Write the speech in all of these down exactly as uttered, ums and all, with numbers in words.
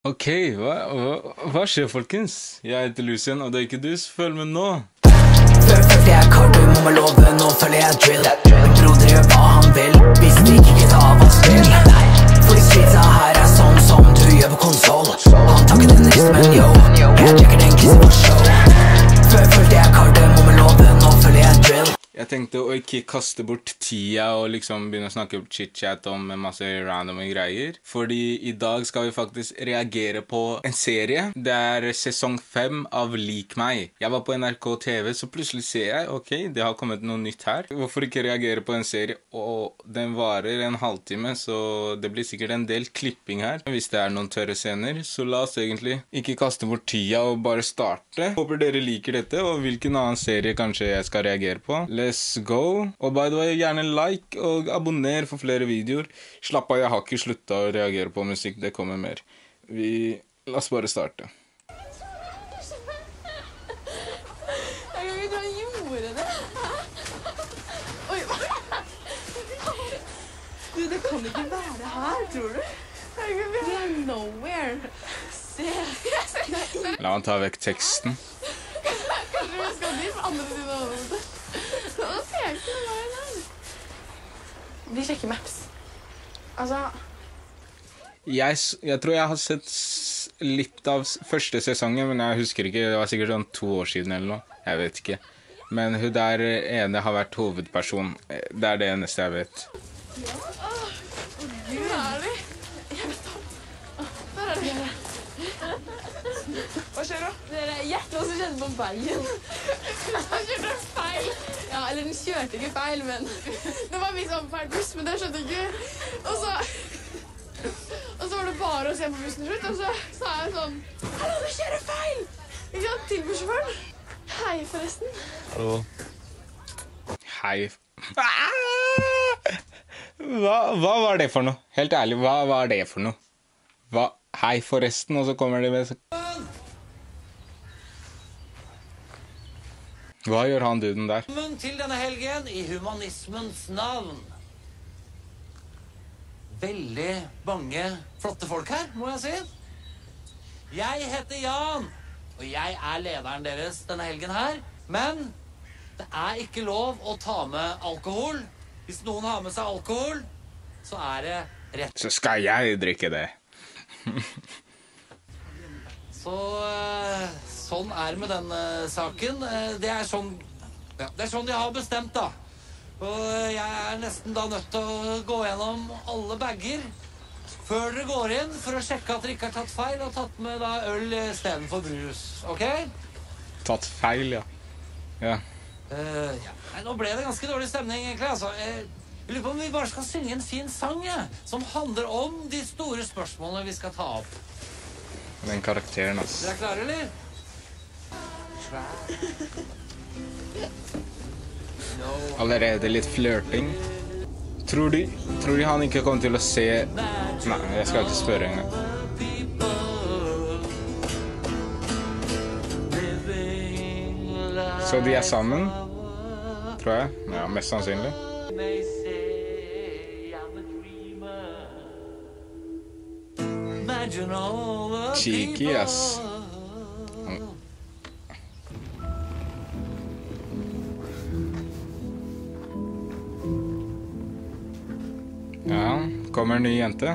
Ok, hva, hva, hva skjer, folkens? Jeg heter Lucien, og det er ikke du, så følg med nå. Før følte jeg kardu, må meg love, nå føler jeg drill. Min broder gjør hva han vil, vi stikker ikke ta av hans spill. For streetsa her er sånn som du gjør på konsol. Han takket den rist, men yo, jeg checker den kisse for show. Før følte jeg kardu, må meg love, nå føler jeg drill. Jeg tenkte å ikke kaste bort tida og liksom begynne å snakke chit-chat om masse random greier. Fordi i dag skal vi faktisk reagere på en serie. Det er sesong fem av Lik meg. Jeg var på N R K T V, så plutselig ser jeg, ok, det har kommet noe nytt her. Hvorfor ikke reagere på en serie? Og den varer en halvtime, så det blir sikkert en del klipping her. Hvis det er noen tørre scener, så la oss egentlig ikke kaste bort tida og bare starte. Håper dere liker dette, og hvilken annen serie kanskje jeg skal reagere på. Let's go. Og by the way, gjerne like og abonner for flere videoer. Slapp av, jeg har ikke sluttet å reagere på musikk, det kommer mer. Vi... La oss bare starte. Jeg kan ikke han gjorde det. Oi, du, det kan ikke være her, tror du? Vi er nowhere. Se. La meg ta vekk teksten. Kanskje vi skal dit på andre siden av hodet. Nå ser jeg ikke hva det er. Vi sjekker maps. Altså... Jeg, jeg tror jeg har sett litt av første sesongen, men jeg husker ikke. Det var sikkert sånn to år siden eller noe. Jeg vet ikke. Men hun der ene har vært hovedperson. Det er det eneste jeg vet. Ja. Åh, Gud. Hvor er de? Jeg vet da. Der er de. Hva skjer da? Dere, gjett hva som skjedde på veien. Han kjørte feil. Ja, eller den kjørte ikke feil, men det var liksom feil buss, men det skjønte ikke. Og så, og så var det bare å se på bussen slutt, og så sa jeg sånn, hallo, du kjører feil! Ikke sant, til bussjåføren. Hei, forresten. Hallo. Hei. Hva, hva var det for noe? Helt ærlig, hva var det for noe? Hva? Hei, forresten, og så kommer det med... Hva gjør han duden der? Velkommen til denne helgen i humanismens navn. Veldig mange flotte folk her, må jeg si. Jeg heter Jan, og jeg er lederen deres denne helgen her. Men det er ikke lov å ta med alkohol. Hvis noen har med seg alkohol, så er det rett. Så skal jeg drikke det. Så sånn er det med den saken. Det er sånn, ja, det er sånn de har bestemt da. Og jeg er nesten da nødt til å gå gjennom alle bagger før dere går inn for å sjekke at dere ikke har tatt feil og tatt med da øl i stedet for brus, ok? Tatt feil, ja. Ja. Uh, ja. Nei, nå ble det ganske dårlig stemning egentlig, altså. Jeg lurer på om vi bare skal synge en fin sang, ja, som handler om de store spørsmålene vi skal ta opp. Den karakteren, ass. Dere er klare, eller? Allerede litt flørting. Tror de, tror de han ikke kommer til å se... Nei, jeg skal ikke spørre engang. Så de er sammen, tror jeg. Ja, mest sannsynlig. Cheeky, ass. Ja, kommer en ny jente.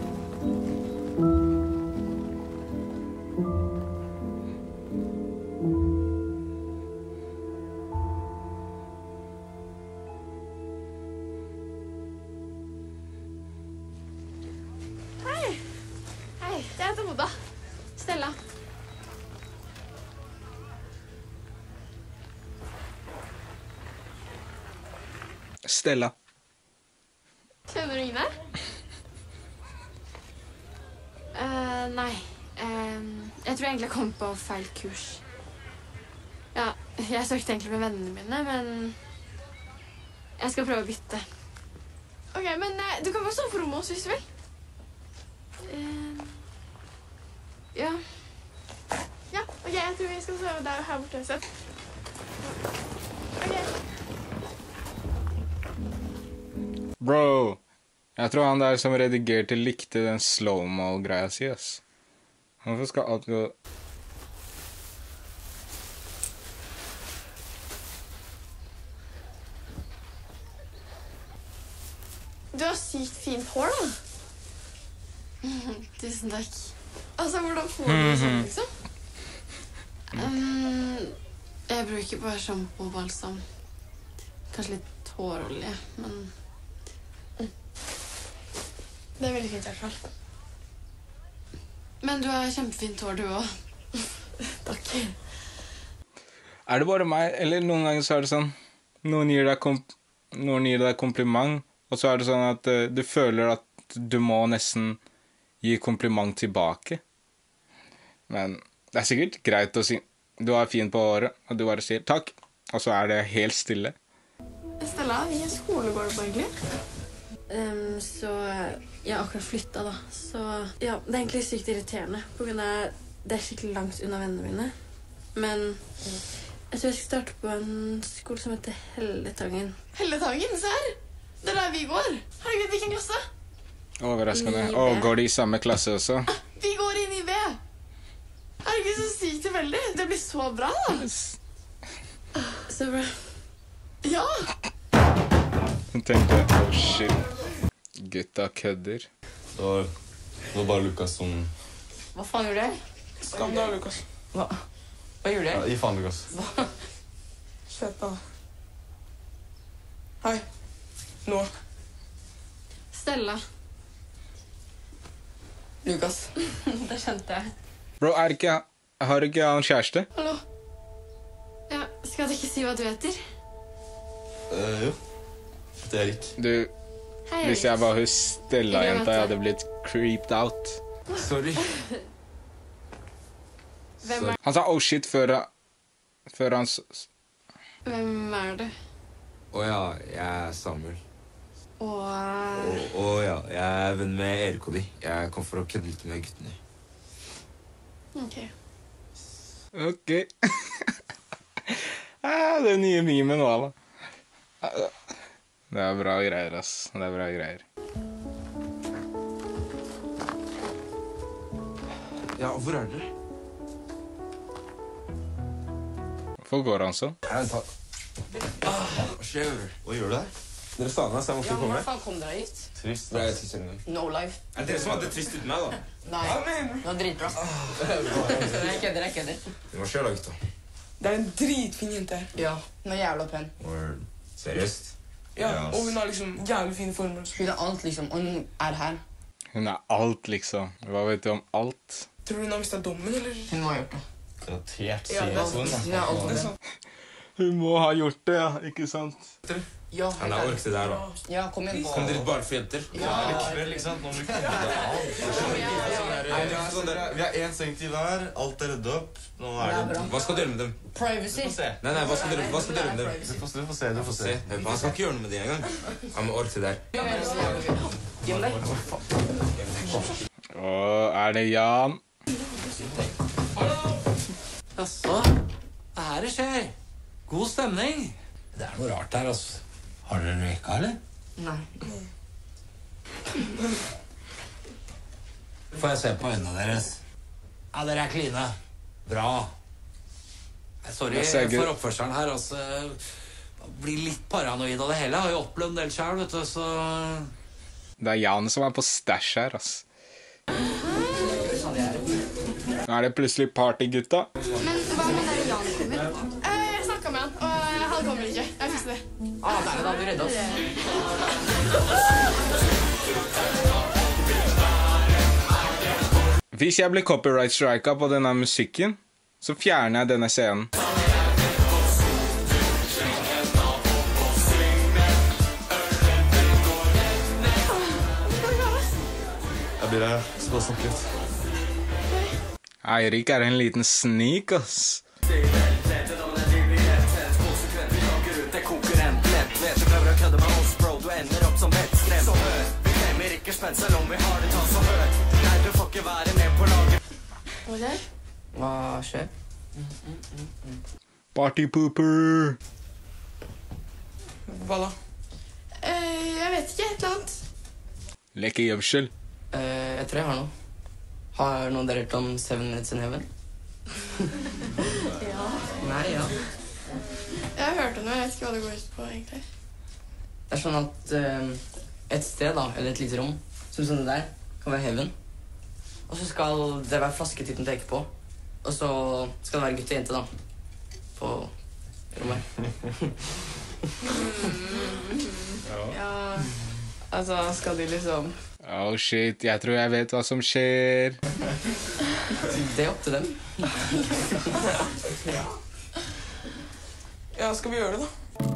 Jeg heter Oda. Stella. Stella. Kjenner du ingen her? Uh, nei. Um, jeg tror egentlig jeg kom på feil kurs. Ja, jeg søkte egentlig med vennene mine, men jeg skal prøve å bytte. Ok, men uh, du kan bare stå for rommet også, hvis du vil. Uh, ja. Ja, ok, jeg tror vi skal sove der og her borte. Sett. Ok. Bro, jeg tror han der som redigerte likte den slow-mo-greia si, ass. Hvorfor skal alt gå... Du har sykt fint hår, da. Tusen takk. Altså, hvordan får du det sånn, liksom? Um, jeg bruker bare shampoo og balsam. Kanskje litt hårolje, men... Mm. Det er veldig fint i hvert fall. Men du har kjempefint hår, du også. Takk. Er det bare meg, eller noen ganger så er det sånn... Noen gir deg, komp noen gir deg kompliment, og så er det sånn at uh, du føler at du må nesten gi kompliment tilbake. Men det er sikkert greit å si du er fin på håret, og du bare sier takk, og så er det helt stille. Stella, vi er skolegård på egentlig. Um, så jeg har akkurat flyttet da, så ja, det er egentlig sykt irriterende, på grunn av det er skikkelig langt unna vennene mine. Men jeg tror jeg skal starte på en skole som heter Helletangen. Helletangen, ser? Det er der vi går. Herregud, hvilken klasse? Overraskende. Å, går de i samme klasse også? Vi går inn i B. Herregud, så sykt tilfeldig. Det blir så bra, da. Så bra. Ja! Hun tenkte, oh shit, gutta kødder. Det var, det var bare Lukas som... Hva faen gjorde jeg? Skam deg, Lukas. Hva? Hva gjorde jeg? Ja, gi faen, Lukas. Hva? Skjøt deg. Hei. Nå. Stella. Lukas. Det skjønte jeg. Bro, er ikke, har ikke han kjæreste? Hallo. Ja, skal du ikke si hva du heter? Uh, jo. Det er Erik. Du, Hei, hvis jeg var hos Stella-jenta, jeg hadde blitt creeped out. Sorry. Hvem er, Han sa oh shit før, før han... s- hvem er du? Å ja, jeg er Samuel. Og Og, og ja, jeg er venn med Erik og de. Jeg kom for å kødde litt med guttene. Ok. Ok. ah, det er nye memen nå, da. Det er bra greier, ass. Det er bra greier. Ja, hvor er dere? Hvorfor går han sånn? Hva skjer? Hva gjør du her? Dere sa meg, så jeg måtte Ja, men komme. hva faen kom dere hit? Trist. Ble jeg trist en gang? No life. Er det dere som hadde trist uten meg, da? Nei. Det var dritbra. Jeg kødder, jeg kødder. Hva skjer da, gutta? Det er en dritfin jente her. Ja, hun er jævla pen. Word. Seriøst? Ja, Ja, ass. og hun har liksom jævlig fine former. Hun er alt, liksom. Og hun er her. Hun er alt, liksom. Hva vet du om alt? Tror du hun har mistet dommen, eller? Hun må ha gjort det. Garantert, Ja, sier det er jeg. Hun er alt Det er det. sant. Hun må ha gjort det, ja. Ikke sant? Ja, Han er ork det der, da. ja, kom igjen. Kom dere bare for jenter? Ja, Kveld, ikke sant? Nå må vi kødde det av. Sånn der, vi har én seng til hver, alt er ryddet opp. Nå det er er det... bra. Hva skal dere med dem? Privacy. Vi får se. Nei, nei, hva skal dere, hva skal dere med dem? Du får, du får se, du får se. Se, han skal ikke gjøre noe med det engang. Han må orke det der. Gjør det. Åh, er det Jan? Jaså, hva er det skjer? God stemning. Det er noe rart her, altså. Har dere røyka, eller? Nei. Får jeg se på øynene deres? Ja, dere er kline. Bra. Nei, Sorry Jeg ser ikke- for oppførselen her, altså. Blir litt paranoid av det hele. Jeg har jo opplevd en del selv, vet du, så... Det er Jan som er på stash her, ass. Nå er det plutselig party, gutta. Men hva med der Jan kommer? Eh, jeg snakket med han, og han kommer ikke. Jeg fikser det. Ah, der er det, du redder oss. Hvis jeg blir copyright striket på denne musikken, så fjerner jeg denne scenen. Jeg blir her, skal bare snakke litt. Eirik er en liten sneak, ass. Hva skjer? Hva skjer? Party pooper. Hva da? Eh, jeg vet ikke, et eller annet. Lekegjødsel. Eh, jeg tror jeg har noe. Har noen dere hørt om Seven Minutes in Heaven? Ja. Nei, ja. Jeg har hørt om det, jeg vet ikke hva det går ut på, egentlig. Det er sånn at eh, et sted, da, eller et lite rom, som sånn det der, kan være heaven. Og så skal det være flasketitten peker på. Og så skal det være gutt og jente, da. På rommet. Ja, altså, skal de liksom... Oh shit, jeg tror jeg vet hva som skjer. Det er opp til dem. Ja, skal vi gjøre det, da?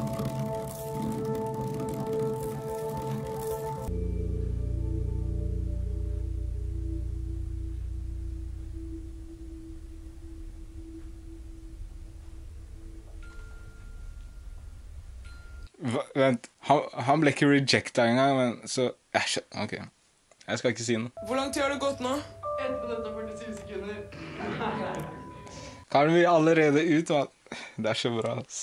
Hva, vent, han, han ble ikke rejecta engang, men så... Jeg skjønner, ok. Jeg skal ikke si noe. Hvor lang tid har det gått nå? ett minutt og førtisju sekunder. Kan vi allerede ut, man? Det er så bra, ass.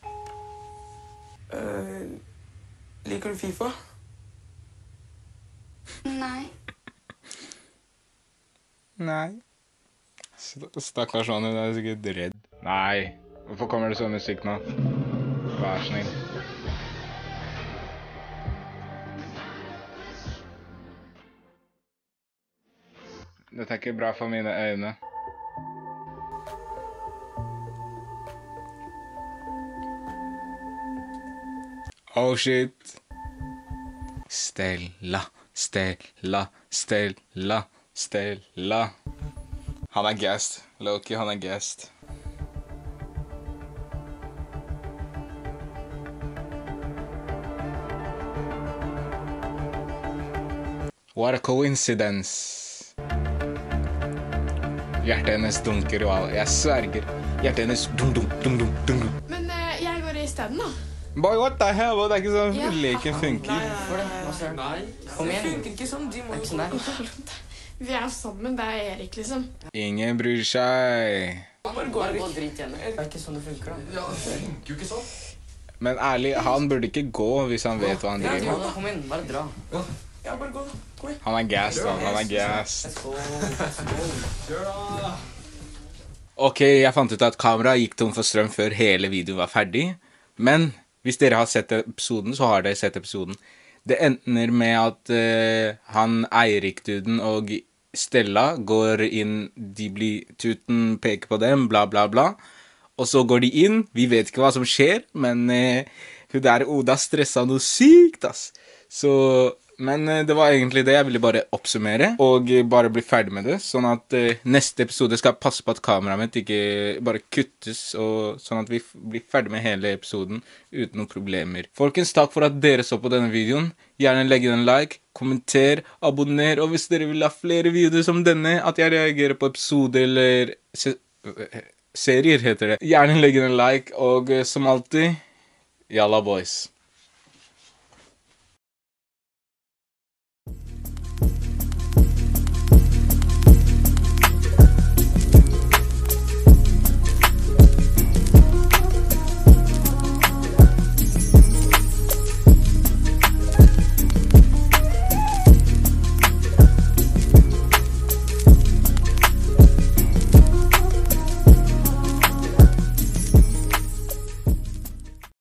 Uh, liker du FIFA? Nei. Nei. St- Stakkars han, hun er sikkert redd. Nei. Hvorfor kommer det sånn musikk nå? Vær snill. Dette er ikke bra for mine øyne. Oh shit. Stella, Stella, Stella, Stella. Han er gassed. Loki, han er gassed. What a coincidence. Hjertet hennes dunker og alt. Jeg sverger. Hjertet hennes dum dum dum dum dum. Men eh, jeg går i stedet, da. Boy, what the hell? Det er ikke sånn Ja. leken funker. Hvorfor det? Hva søren? Nei. Kom Det igjen. funker ikke sånn, de må Det er jo... ikke sånn der. Vi er jo sammen, det er Erik, liksom. Ingen bryr seg. Bare gå, Bare gå Erik. og drit hjemme. Det er ikke sånn det funker, da. Ja, det funker jo ikke sånn. Men ærlig, han burde ikke gå hvis han vet hva han Ja, driver med. kom inn. Bare dra. Ja, bare gå, da. Kom igjen. Han er gassed, han. Han er gassed. Let's go. Kjør da! Ok, jeg fant ut at kameraet gikk tom for strøm før hele videoen var ferdig. Men hvis dere har sett episoden, så har dere sett episoden. Det ender med at eh, han Eirik-duden og Stella går inn, de blir tuten, peker på dem, bla bla bla. Og så går de inn, vi vet ikke hva som skjer, men eh, hun der Oda stressa noe sykt, ass. Så, men eh, det var egentlig det, jeg ville bare oppsummere, og eh, bare bli ferdig med det, sånn at eh, neste episode skal passe på at kameraet mitt ikke bare kuttes, og sånn at vi f- blir ferdig med hele episoden uten noen problemer. Folkens, takk for at dere så på denne videoen. Gjerne legg en like, kommenter, abonner, og hvis dere vil ha flere videoer som denne, at jeg reagerer på episode eller se serier heter det. Gjerne legg en like, og eh, som alltid, yalla boys.